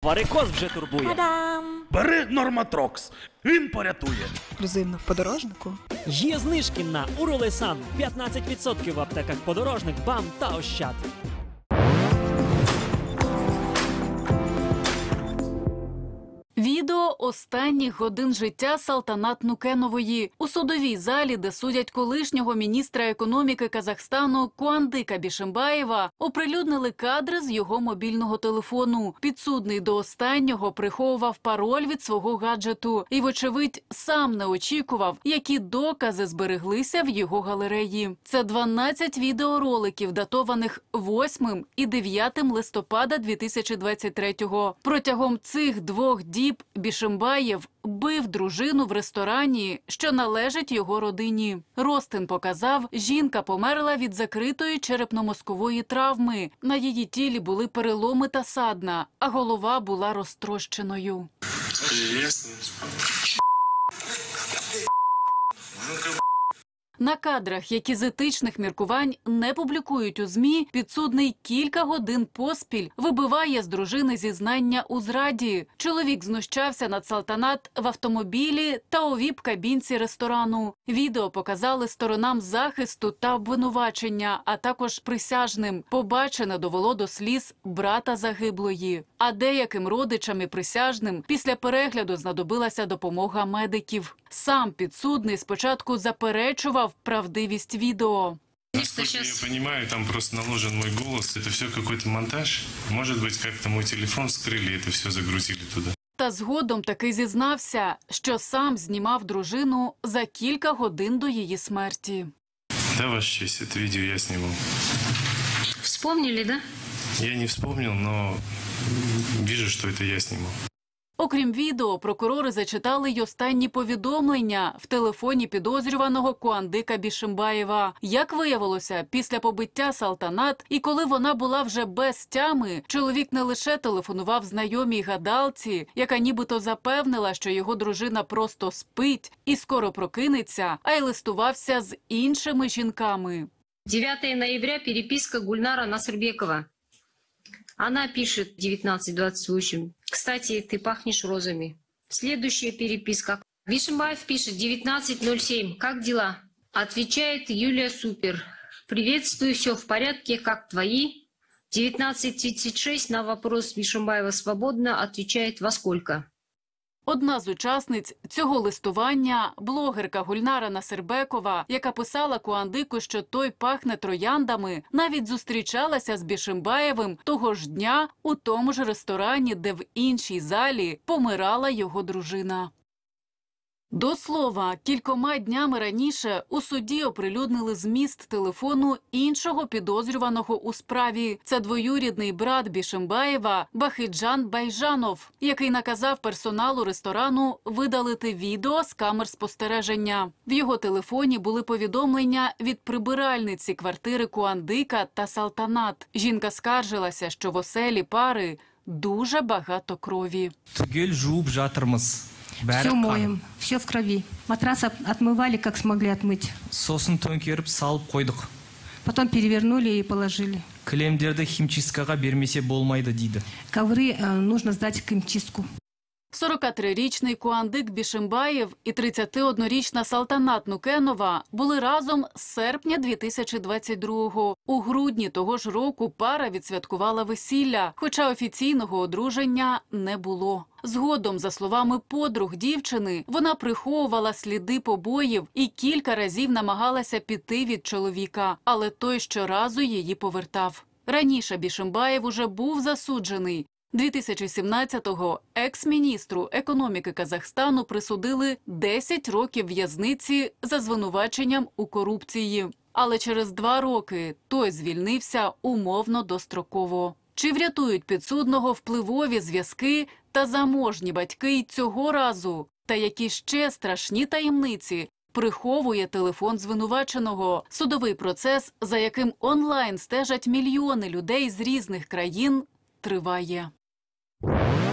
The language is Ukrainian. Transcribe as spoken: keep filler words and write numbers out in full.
варикоз вже турбує. Та-дам! Бери Норматрокс, він порятує. Ексклюзивно в подорожнику. Є знижки на Уролесан. п'ятнадцять відсотків в аптеках Подорожник, БАМ та Ощад. Відео останніх годин життя Салтанат Нукенової. У судовій залі, де судять колишнього міністра економіки Казахстану Куандыка Бишимбаєва, оприлюднили кадри з його мобільного телефону. Підсудний до останнього приховував пароль від свого гаджету і, вочевидь, сам не очікував, які докази збереглися в його галереї. Це дванадцять відеороликів, датованих восьмим і дев'ятим листопада дві тисячі двадцять третього. Протягом цих двох діб Бішимбаєв бив дружину в ресторані, що належить його родині. Ростин показав, жінка померла від закритої черепно-мозкової травми. На її тілі були переломи та садна, а голова була розтрощеною. На кадрах, які з етичних міркувань не публікують у ЗМІ, підсудний кілька годин поспіль вибиває з дружини зізнання у зраді. Чоловік знущався над Салтанат в автомобілі та у віп-кабінці ресторану. Відео показали сторонам захисту та обвинувачення, а також присяжним. Побачене довело до сліз брата загиблої. А деяким родичам і присяжним після перегляду знадобилася допомога медиків. Сам підсудний спочатку заперечував правдивість відео. Насколько я понимаю, там просто наложен мой голос. Это все какой-то монтаж. Может быть, как-то мой телефон вскрыли, это все загрузили туда. Та згодом таки зізнався, що сам знімав дружину за кілька годин до її смерті. Да, Ваша честь, это видео я снимал. Вспомнили, да? Я не вспомнил, но вижу, что это я снимал. Окрім відео, прокурори зачитали й останні повідомлення в телефоні підозрюваного Куандыка Бишимбаєва. Як виявилося, після побиття Салтанат і коли вона була вже без тями, чоловік не лише телефонував знайомій гадалці, яка нібито запевнила, що його дружина просто спить і скоро прокинеться, а й листувався з іншими жінками. девятого ноября переписка Гульнара Насырбекова. Она пишет девятнадцать двадцать восемь. Кстати, ты пахнешь розами. Следующая переписка. Бишимбаев пишет девятнадцать ноль семь. Как дела? Отвечает Юлия Супер. Приветствую, все в порядке, как твои? девятнадцать тридцать шесть на вопрос Бишимбаева свободно отвечает во сколько? Одна з учасниць цього листування – блогерка Гульнара Насирбекова, яка писала Куандику, що той пахне трояндами, навіть зустрічалася з Бішимбаєвим того ж дня у тому ж ресторані, де в іншій залі помирала його дружина. До слова, кількома днями раніше у суді оприлюднили зміст телефону іншого підозрюваного у справі. Це двоюрідний брат Бішимбаєва Бахиджан Байжанов, який наказав персоналу ресторану видалити відео з камер спостереження. В його телефоні були повідомлення від прибиральниці квартири Куандыка та Салтанат. Жінка скаржилася, що в оселі пари дуже багато крові. Түгел жуып жатырмыз. Все моем, все в крови. Матрас отмывали, как смогли отмыть. Сосын төңкеріп салып қойдық. Потом перевернули и положили. Кілемдерді химчисткаға бермесе болмайды дейді. Ковры э, нужно сдать в химчистку. сорокатрирічний Куандык Бішимбаєв і тридцятиоднорічна Салтанат Нукенова були разом з серпня дві тисячі двадцять другого. У грудні того ж року пара відсвяткувала весілля, хоча офіційного одруження не було. Згодом, за словами подруг дівчини, вона приховувала сліди побоїв і кілька разів намагалася піти від чоловіка, але той щоразу її повертав. Раніше Бішимбаєв уже був засуджений. дві тисячі сімнадцятого екс-міністру економіки Казахстану присудили десять років в'язниці за звинуваченням у корупції. Але через два роки той звільнився умовно достроково. Чи врятують підсудного впливові зв'язки та заможні батьки й цього разу? Та які ще страшні таємниці приховує телефон звинуваченого? Судовий процес, за яким онлайн стежать мільйони людей з різних країн, триває.